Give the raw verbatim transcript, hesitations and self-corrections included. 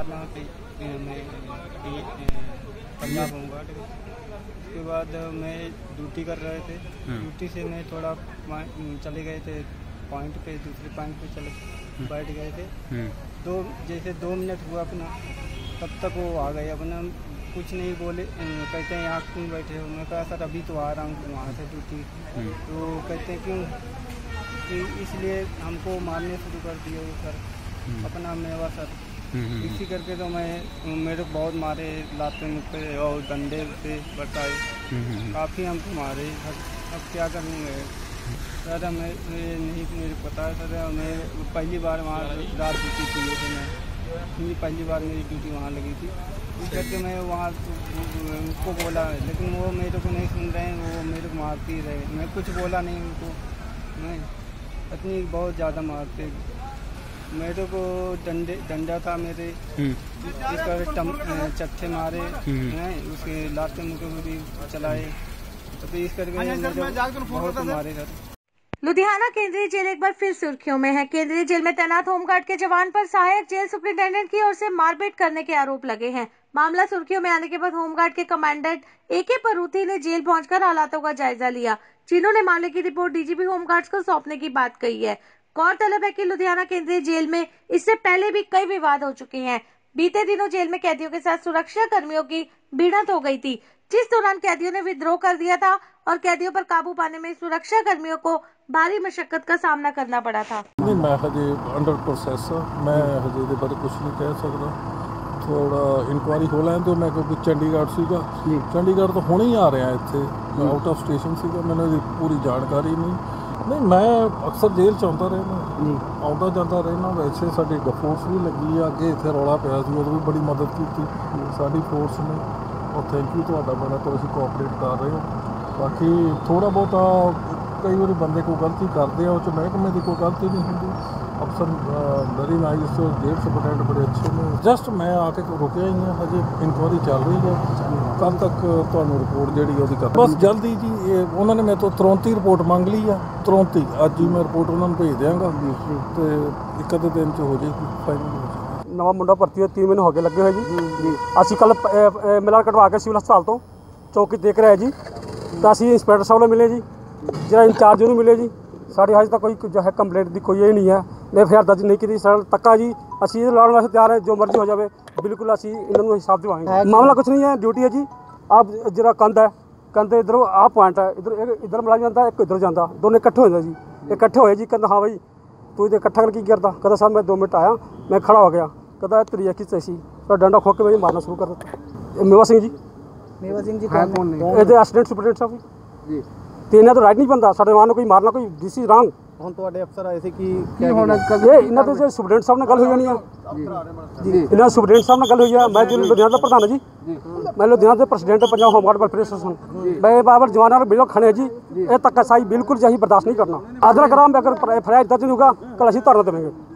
मारना पंजाब होमगार्ड। उसके बाद मैं ड्यूटी कर रहे थे, ड्यूटी से मैं थोड़ा चले गए थे पॉइंट पे, दूसरे पॉइंट पे चले बैठ गए थे। दो जैसे दो मिनट हुआ अपना, तब तक वो आ गए। अपना कुछ नहीं बोले, कहते हैं यहाँ क्यों बैठे हो? मैं कहा सर अभी तो आ रहा हूँ वहाँ से ड्यूटी। तो कहते हैं क्यों? कि इसलिए हमको मारने शुरू कर दिए वो सर, अपना मेवा सर। इसी करके तो मैं मेरे को बहुत मारे, लाते मुक्के और डंडे से बचाए, काफ़ी हमको मारे। अब क्या करेंगे सर? मैं नहीं मेरे पता है सर। मैं पहली बार वहाँ रात ड्यूटी की थी, मैं पहली बार मेरी ड्यूटी वहाँ लगी थी। इस करके मैं वहाँ उनको बोला, लेकिन वो मेरे को नहीं सुन रहे हैं, वो मेरे को मारती रहे। मैं कुछ बोला नहीं उनको, मैं इतनी बहुत ज़्यादा मारते। मेरे को डंडे डंडा था मेरे, इसका चट्टे मारे हैं, उसके लाते मुझे भी चलाए। तो इस करके बहुत मारे सर। लुधियाना केंद्रीय जेल एक बार फिर सुर्खियों में है। केंद्रीय जेल में तैनात होमगार्ड के जवान पर सहायक जेल सुपरिटेंडेंट की ओर से मारपीट करने के आरोप लगे हैं। मामला सुर्खियों में आने के बाद होमगार्ड के कमांडेंट ए के परूथी ने जेल पहुंचकर हालातों का जायजा लिया, जिन्होंने मामले की रिपोर्ट डीजीपी होमगार्ड्स को सौंपने की बात कही है। गौरतलब है कि लुधियाना केंद्रीय जेल में इससे पहले भी कई विवाद हो चुके हैं। बीते दिनों जेल में कैदियों के साथ सुरक्षा कर्मियों की भिड़ंत हो गई थी, जिस दौरान कैदियों ने विद्रोह कर दिया था और कैदियों पर काबू पाने में सुरक्षा कर्मियों को भारी मशक्कत का सामना करना पड़ा था। नहीं, मैं हजे अंडर प्रोसैस, मैं हजे दे बारे कुछ नहीं कह सकता। थोड़ा इनकुआरी हो लैन तो मैं, क्योंकि चंडीगढ़ सीगा, चंडीगढ़ तो हुणे ही आ रहा इत्थे, आउट ऑफ स्टेशन सीगा, मैंने पूरी जानकारी नहीं। नहीं, मैं अक्सर जेल च आउंदा रहना, आउंदा जाता रहना। वैसे साडी फोर्स भी लगी है, अगे इत्थे रौला पिया सी, उदों भी बड़ी मदद की साडी फोर्स ने, और थैंक यू तुहाडा बड़ा, तो असीं कोऑपरेट कर रहे हो। बाकी थोड़ा बहुत कई बार बंदे को गलती करते हैं, उस महकमे की कोई गलती नहीं होंगी। अफसर वेरी नाइस, जेल सुपरिटेंडेंट बड़े अच्छे ने। जस्ट मैं आके रुकिया ही है, हजे इंक्वायरी चल रही है, कल तक तुहानू रिपोर्ट जी वो कर बस जल्दी जी। उन्होंने मेरे तो तुरंत ही रिपोर्ट मंग ली है, तुरंत ही अज ही मैं रिपोर्ट उन्होंने भेज देंगा, तो एक अद्धे दिन च हो जाएगी फाइनल। नवा मुंडा भर्ती हो, तीन महीने हो गए लगे हुए जी। असीं कल मिला कटवा के सिविल हस्पताल तो चौकी देख रहे जी, तो असीं इंस्पैक्टर साहब मिले जी, जो इंचार्ज उन्होंने मिले जी। साड़ी अज तक कोई जो है कंप्लेंट की कोई ये नहीं है, मैं एफ आई आर दर्ज नहीं की सर तक्का जी। असीं लड़ने वास्ते तैयार है, जो मर्जी हो जाए, बिल्कुल असीं इन्होंने हिसाब दिवाएंगे। मामला कुछ नहीं है, ड्यूटी है जी। आप जरा कंध है, कंध इधरों आ पॉइंट है, इधर इधर मुलाजिम जाता, एक इधर जाता, दोनों इकट्ठे हो जी। इकट्ठे होए जी, कहता हाँ भाई तू इधर इकट्ठा कर की करता? कहता सर मैं दो मिनट आया, मैं खड़ा हो गया। कहता तरीया की चैसी तो डंडा खो के मैं मारना शुरू कर दिया। मेवा सिंह जी, मेवा सिंह जी कौन है? ये असिस्टेंट सुपरिटेंडेंट साहब जी। तो इन्हें तो राइट नहीं बनता, साढ़े मां कोई मारना, कोई दिस इज रॉन्ग। ਹੁਣ ਤੁਹਾਡੇ ਅਫਸਰ ਆਏ ਸੀ ਕਿ ਕੀ ਹੋਣਾ ਇਹ ਇਹਨਾਂ ਦੇ ਸੁਪਰਡੈਂਟ ਸਾਹਿਬ ਨਾਲ ਗੱਲ ਹੋਈ ਹੋਣੀ ਆ ਜੀ। ਇਹਨਾਂ ਸੁਪਰਡੈਂਟ ਸਾਹਿਬ ਨਾਲ ਗੱਲ ਹੋਈ ਆ। ਮੈਂ ਜੀ ਲੁਧਿਆਣਾ ਦਾ ਪ੍ਰਧਾਨ ਜੀ, ਮੈਂ ਲੁਧਿਆਣਾ ਦੇ president Punjab home guard welfare association. ਮੈਂ ਬਾਬਰ ਜਵਾਨਾਂ ਨਾਲ ਬਿਲਕੁਲ ਖੜੇ ਜੀ, ਇਹ ਧੱਕਾਸ਼ਾਹੀ ਬਿਲਕੁਲ ਜੀ ਅਸੀਂ ਬਰਦਾਸ਼ਤ ਨਹੀਂ ਕਰਨਾ। ਆਦਰ ਕਰਾਮ ਅਗਰ ਫਰਿਆਦ ਦਰਜ ਨਹੀਂ ਹੋਗਾ, ਕੱਲ ਅਸੀਂ ਧਰਨਾ ਦੇਵਾਂਗੇ।